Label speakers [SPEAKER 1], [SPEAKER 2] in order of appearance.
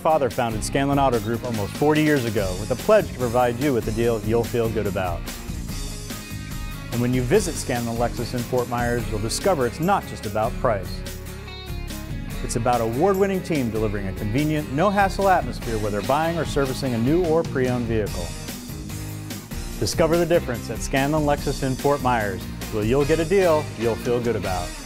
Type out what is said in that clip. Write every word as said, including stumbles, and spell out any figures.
[SPEAKER 1] father founded Scanlon Auto Group almost forty years ago with a pledge to provide you with a deal you'll feel good about. And when you visit Scanlon Lexus in Fort Myers, you'll discover it's not just about price. It's about an award-winning team delivering a convenient, no-hassle atmosphere whether buying or servicing a new or pre-owned vehicle. Discover the difference at Scanlon Lexus in Fort Myers, where you'll get a deal you'll feel good about.